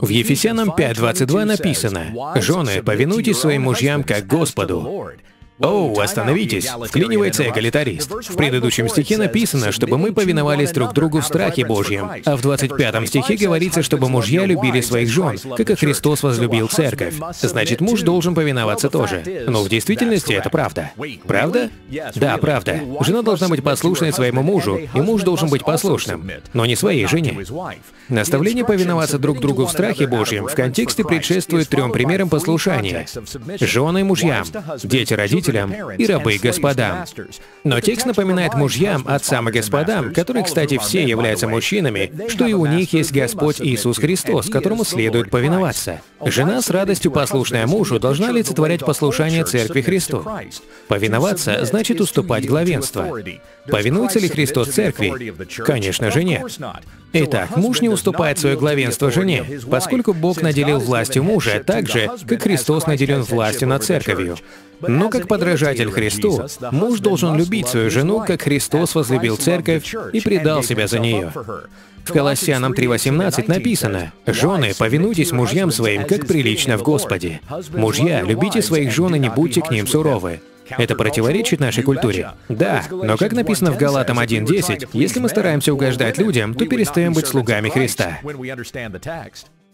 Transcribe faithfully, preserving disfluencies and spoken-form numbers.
В Ефесянам пять двадцать два написано: «Жены, повинуйтесь своим мужьям как Господу». Оу, остановитесь, вклинивается эгалитарист. В предыдущем стихе написано, чтобы мы повиновались друг другу в страхе Божьем, а в двадцать пятом стихе говорится, чтобы мужья любили своих жен, как и Христос возлюбил церковь. Значит, муж должен повиноваться тоже. Но в действительности это правда. Правда? Да, правда. Жена должна быть послушной своему мужу, и муж должен быть послушным, но не своей жене. Наставление повиноваться друг другу в страхе Божьем в контексте предшествует трем примерам послушания: жены мужьям, дети родителям и рабы господам. Но текст напоминает мужьям, отцам и господам, которые, кстати, все являются мужчинами, что и у них есть Господь Иисус Христос, которому следует повиноваться. Жена, с радостью послушная мужу, должна олицетворять послушание Церкви Христу. Повиноваться значит уступать главенство. Повинуется ли Христос Церкви? Конечно же нет. Итак, муж не уступает свое главенство жене, поскольку Бог наделил властью мужа так же, как Христос наделен властью над Церковью. Но как подражатель Христу, муж должен любить свою жену, как Христос возлюбил Церковь и предал себя за нее. В Колоссянам три восемнадцать написано: «Жены, повинуйтесь мужьям своим, как прилично в Господе. Мужья, любите своих жен и не будьте к ним суровы». Это противоречит нашей культуре? Да, но как написано в Галатам один десять, если мы стараемся угождать людям, то перестаем быть слугами Христа.